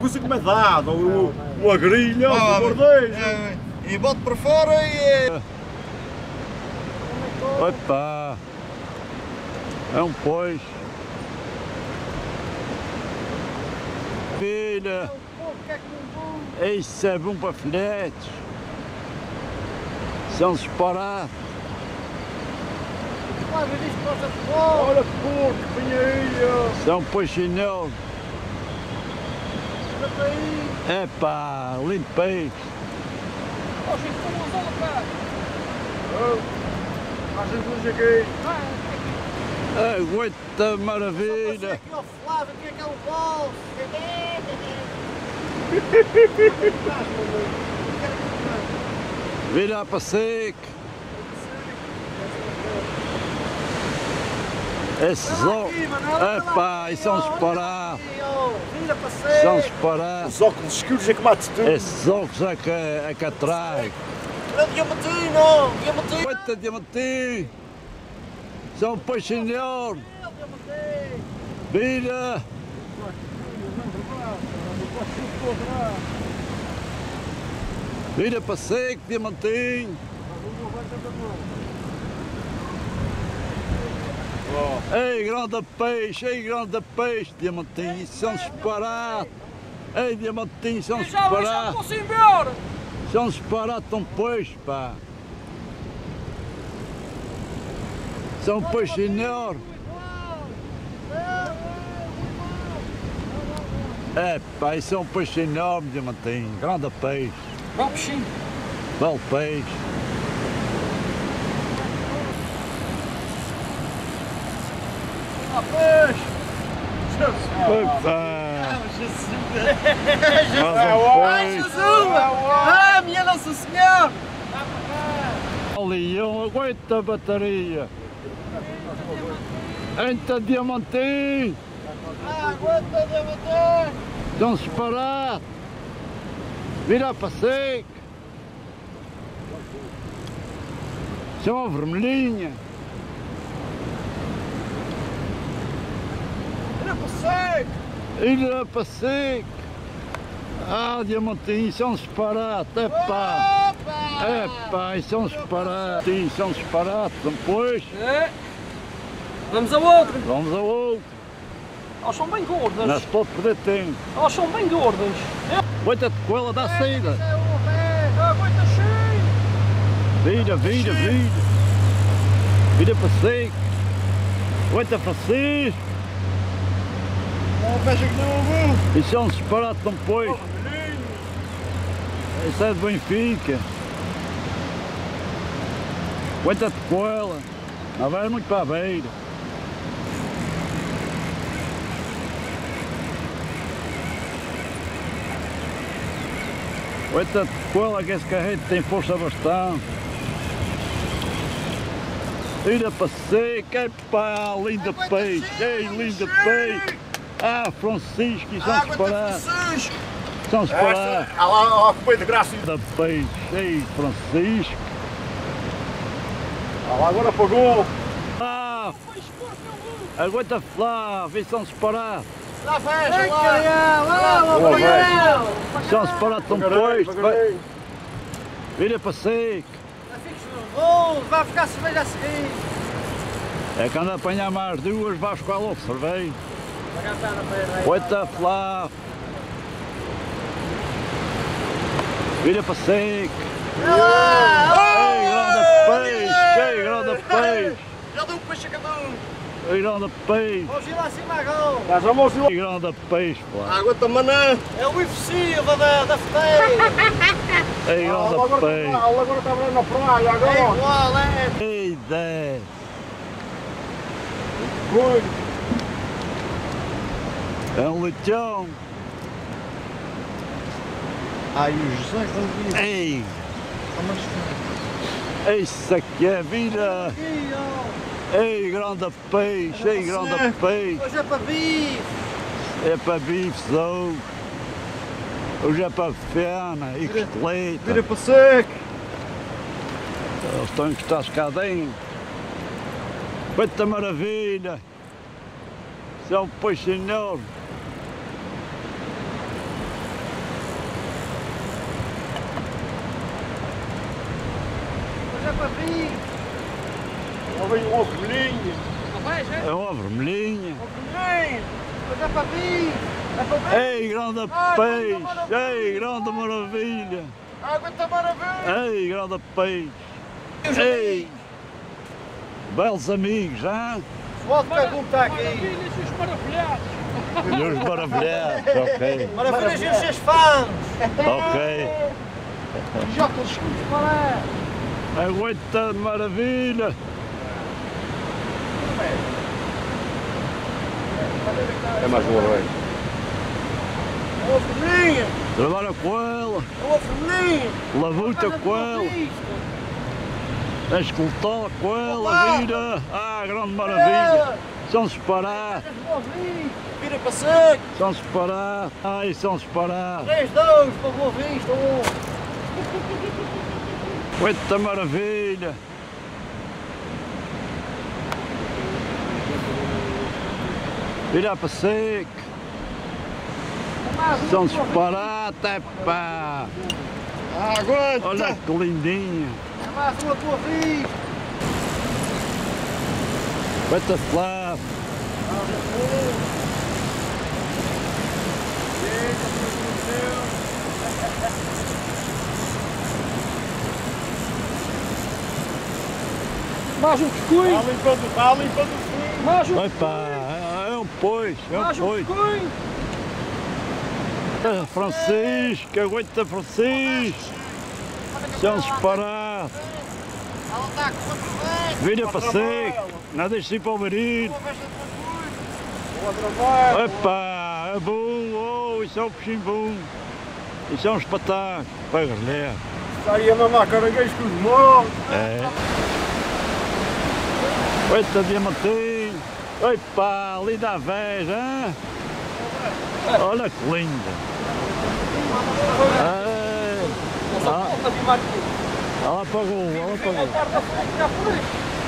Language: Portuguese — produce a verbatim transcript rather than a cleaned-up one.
coisa que me dá, uma grilha, um bordejo. E bote para fora e... Opa! É um peixe. Filha! Isso é bom para filhotes. São disparados. Olha que porco, vinha aí. São peixinhos. Epá, lindo peixe. Às vezes não cheguei. Aguenta maravilha. Aqui ao Flávio, aqui aquele bolso. Vira para seco. Esses óculos. Epá, e são disparados. São disparados. Os óculos escuros é que mate tudo. Esses óculos é que, é que atrai. Não, diamantinho, não, diamantinho. Aguenta, diamantinho. São peixinhos. Vira. Vira para seco, diamantinho. Oh. Ei, grande peixe, ei, grande peixe, diamantinho, são disparados. Ei, diamantinho, são disparados. São disparados, são peixe, pá. São peixe enorme. É, pá, isso é um peixe enorme, diamantinho, grande peixe. Bom peixinho. Bom peixe. Ah, peixe! Opa! Ai, Jesus! Ah, minha Nossa Senhora! Ali, eu aguento a bateria. Entra diamantinho. Ah, aguenta, diamantinho! Estão separados. Vira para seco. São vermelhinha. Vira para seco! Vira para seco. Ah, diamantinho, são separados. Epá. Epá, são separados. Sim, são separados. Depois. É. Vamos ao outro. Vamos ao outro. Elas são bem gordas. Não se pode perder tempo. Elas são bem gordas. Aguenta-te com ela, dá saída. Aguenta cheio. Vira, vira, vira. Vira para seco. Aguenta para seco. Não fecha que não ouviu. Isso é um disparate de um peixe. Isso é de Benfica. Aguenta-te com ela. Não vai muito para a beira. Aguenta-te com ela que esse carrete tem força bastante. Vira para seca. Epá, linda peixe. Ei, linda peixe. Ah, Francisco, isso é um disparate. São separados. Ah lá, ó, que boi de graça. Da peixe, ei, Francisco. Ah lá, agora apagou. Ah, aguenta lá, vê se são separados. Lá fecha, lá. Lá, lá, São separados, são peixe. Vira para seco. Oh, vai ficar cerveja a seguir. É que anda a apanhar mais duas, vais ficar logo cerveja. Aguenta lá. Vira para seco. Ei, grande peixe, ei, grande peixe. Já deu um peixe a cada um. Ei, grande peixe. Vamos ir lá acima agora. Estás a moço. Ei, grande peixe, pá. Aguenta manã. É o I F Silva da, da feteira. Ei, grande peixe. Agora está na praia, É agora. igual, é. Ei, dez. É um leitão. Ai, o José não vi. Ei. Isso aqui é vida. Ei, grande peixe, ei, grande peixe. Hoje é para bife. É para bifezão. Hoje é para fena e costeleta. Vira para seco. Eles estão encostados cá dentro. Quanta maravilha. Isso é um peixe enorme. para vir. Lá vem uma vermelhinha. É uma vermelhinha. Vermelho. Mas é para vir. É para vir. Ei, grande Ah, peixe! grande Ei, grande maravilha! A água está maravilha. Ei, grande peixe! Ei! Belos amigos, hein? Pode perguntar aqui. E os maravilhados, ok. Maravilhas e os seus fãs. Ok. Jota de escudos para. Aguenta de maravilha! É mais boa, velho. É uma vermelhinha. Trabalha com ela, É uma vermelhinha. lavuta com ela, tens que lutar com ela, vira! Ah, grande maravilha! São separados, Vira para seco. são separados, ai, são separados! três dois para Boa Vista. Um. Aguenta maravilha! Vira para seco! São separados, epá! Aguenta! Olha que lindinha! É mais uma Boa Vista. Aguenta lá! Mais um pescunho. Está limpando, está limpando o fundo. Mais um Epá, é um pois, é um Mais um pois! pescunho. Ah, Francisco, aguenta Francisco! São separados! Ela está com uma conversa. Vira para seco! Não deixe ir para o marido! Boa trabalho. Epá, é bom! Oh, isso é um peixinho bom! Isso é um espetáculo! Vai grelhar! Está aí a mamar caranguejos com os morros. É! Eita, diamantinho! Epá, linda a veja, hein? Olha que linda! É. Ah, ela apagou, ela apagou! Já foi.